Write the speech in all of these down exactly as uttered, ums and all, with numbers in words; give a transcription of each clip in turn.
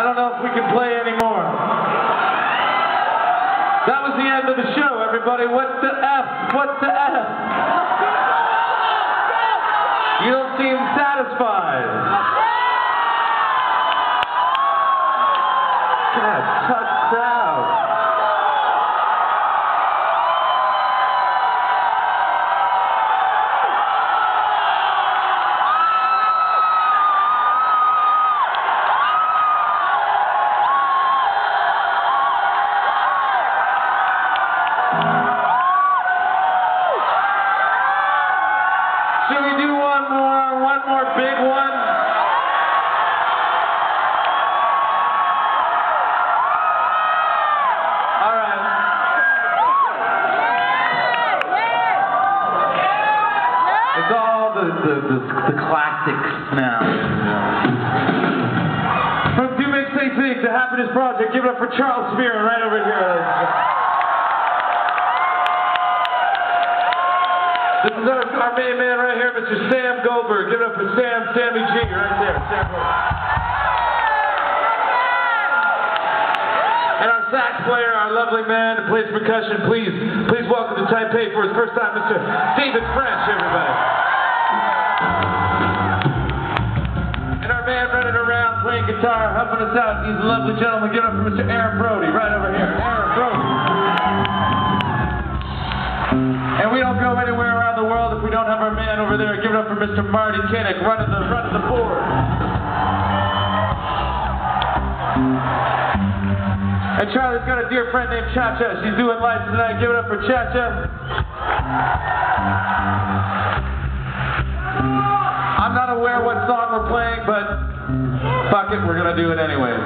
don't know if we can play anymore. That was the end of the show, everybody. What the F? What the F? You don't seem satisfied. God, tough crowd. Should we do one more, one more big one? All right. It's all the, the, the, the classics now. From Do Make Say Think, the Happiness Project, give it up for Charles Spear right over here. This is our, our main man right here, Mister Sam Goldberg. Give it up for Sam, Sammy G, right there. Sam Goldberg. And our sax player, our lovely man who plays percussion, please, please welcome to Taipei for his first time, Mister David French, everybody. And our man running around playing guitar, helping us out. He's a lovely gentleman. Give it up for Mister Aaron Brody, right over here. Aaron Brody. And we don't go anywhere around the world if we don't have our man over there. Give it up for Mister Marty Kinnick, running the running the board. And Charlie's got a dear friend named Cha-Cha. She's doing lights tonight. Give it up for Cha-Cha. I'm not aware what song we're playing, but fuck it, we're gonna do it anyway.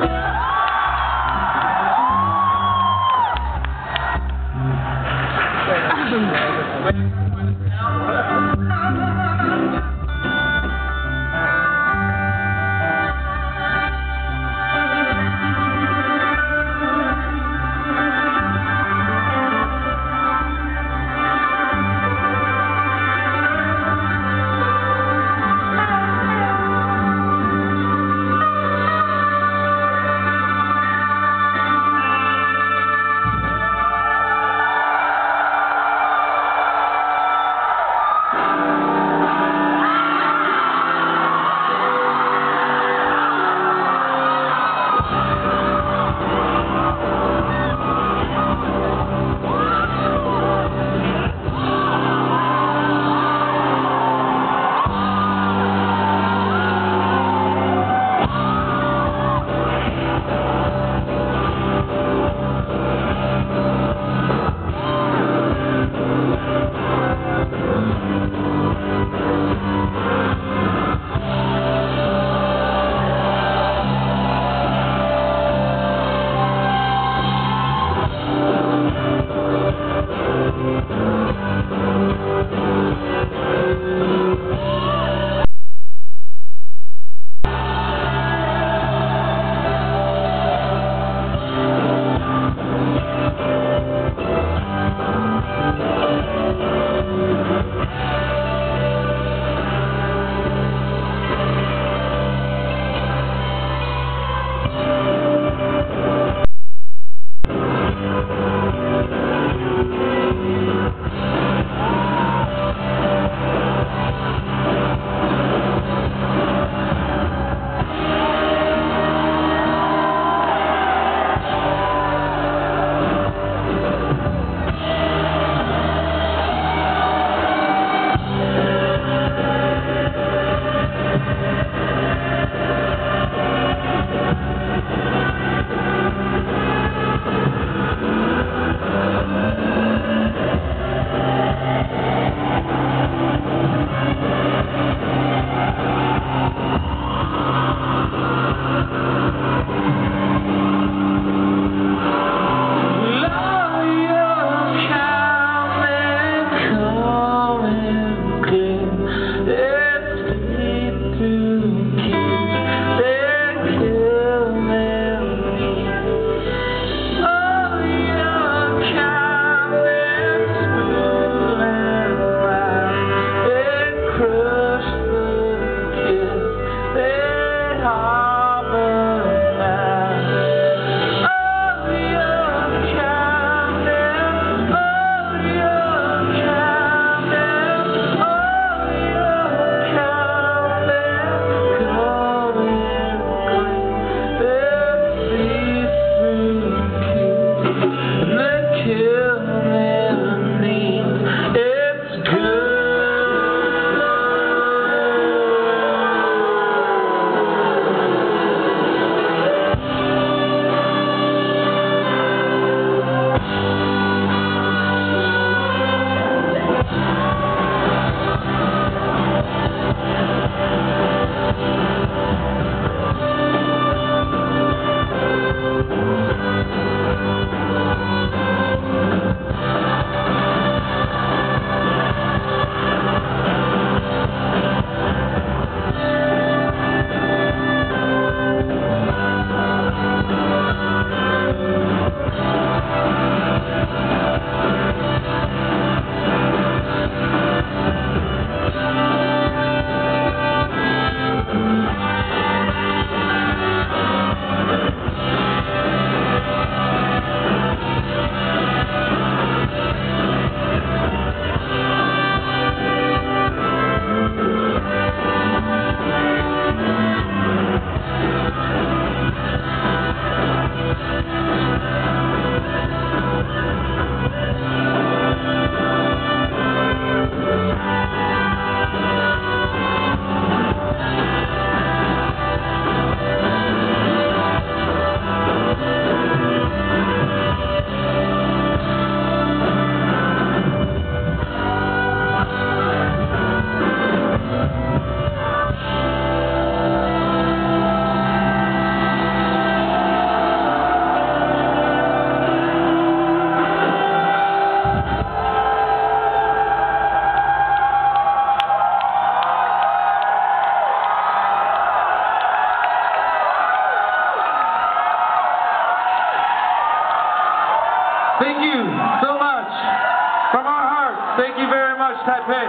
Thank you very much, Taipei.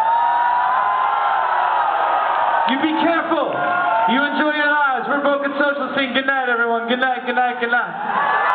You be careful. You enjoy your lives. We're Broken Social Scene. Good night, everyone. Good night, good night, good night.